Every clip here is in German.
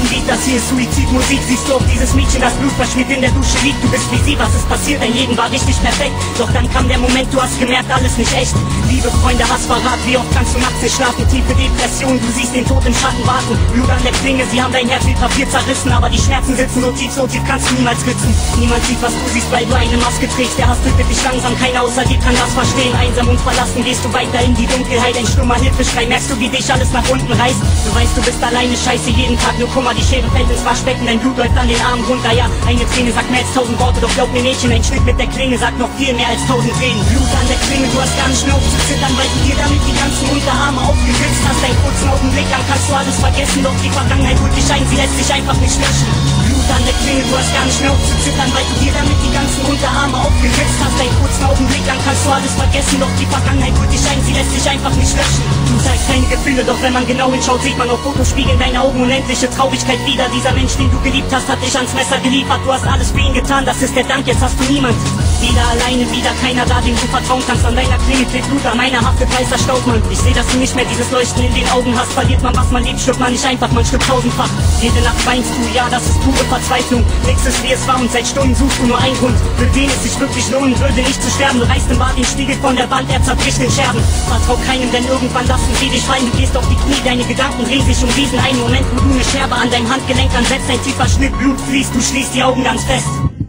ein Lied, das hier ist Suizidmusik. Siehst du auch dieses Mädchen, das Blut verschmiert in der Dusche liegt. Du bist wie sie, was ist passiert? Dein Leben war richtig perfekt. Doch dann kam der Moment, du hast gemerkt, alles nicht echt. Liebe Freunde, Hass, Verrat, wie oft kannst du nachts nicht schlafen? Tiefe Depression, du siehst den Tod im Schatten warten. Blut an der Klinge, sie haben dein Herz wie Papier zerrissen. Aber die Schmerzen sitzen so tief kannst du niemals ritzen. Niemand sieht, was du siehst, weil du eine Maske trägst. Der Hass tötet dich langsam, keiner außer dir kann das verstehen. Einsam und verlassen gehst du weiter in die Dunkelheit. Ein stummer Hilfeschrei, merkst du, wie dich alles nach unten reißt. Du weißt, du bist alleine, scheiße, jeden Tag nur Kummer. Die Schere fällt ins Waschbecken, dein Blut läuft an den Armen runter. Ja, eine Träne sagt mehr als 1000 Worte, doch glaub mir Mädchen, ein Schnitt mit der Klinge sagt noch viel mehr als 1000 Tränen. Blut an der Klinge, du hast gar nicht mehr aufzuzittern, weil du dir damit die ganzen Unterarme aufgeritzt hast. Einen kurzen Augenblick, dann kannst du alles vergessen, doch die Vergangenheit holt dich ein, sie lässt sich einfach nicht löschen. Blut an der Klinge, du hast gar nicht mehr aufzuzittern, weil du dir damit die ganzen Unterarme aufgeritzt hast. Einen kurzen Augenblick, dann kannst du alles vergessen, doch die Vergangenheit holt dich ein, sie lässt sich einfach nicht löschen. Du zeigst keine Gefühle, doch wenn man genau hinschaut, sieht man auf Fotos spiegeln deine Augen unendliche Traurigkeit wieder. Dieser Mensch, den du geliebt hast, hat dich ans Messer geliefert. Du hast alles für ihn getan, das ist der Dank, jetzt hast du niemand. Wieder alleine, wieder keiner da, dem du vertrauen kannst. An deiner Klinge klebt Blut, an meiner haftet weißer Staubmann. Ich seh, dass du nicht mehr dieses Leuchten in den Augen hast. Verliert man, was man liebt, stirbt man nicht einfach, man stirbt tausendfach. Jede Nacht weinst du, ja, das ist pure Verzweiflung. Nix ist wie es war und seit Stunden suchst du nur einen Grund, für den es sich wirklich lohnen würde, nicht zu sterben. Du reißt im Bad den Spiegel von der Wand, er zerbricht in Scherben. Vertrau keinem, denn irgendwann lassen sie dich fallen. Du gehst auf die Knie, deine Gedanken drehen sich um diesen einen Moment, wo du eine Scherbe an deinem Handgelenk ansetzt. Ein tiefer Schnitt, Blut fließt, du schließt die Augen ganz fest.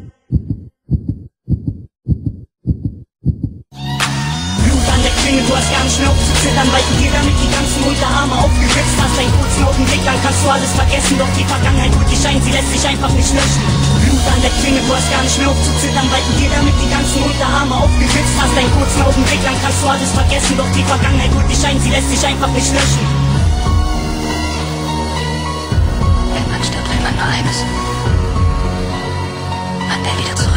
Du hast gar nicht mehr aufzuzittern, weil du dir damit die ganzen Unterarme aufgeritzt hast. Einen kurzen Augenblick, dann kannst du alles vergessen, doch die Vergangenheit holt dich ein, sie lässt sich einfach nicht löschen. Blut an der Klinge, du hast gar nicht mehr aufzuzittern, weil du dir damit die ganzen Unterarme aufgeritzt hast. Einen kurzen Augenblick, dann kannst du alles vergessen, doch die Vergangenheit holt dich ein, sie lässt sich einfach nicht löschen. Wenn man stirbt, will man nur eines: man will wieder zurück.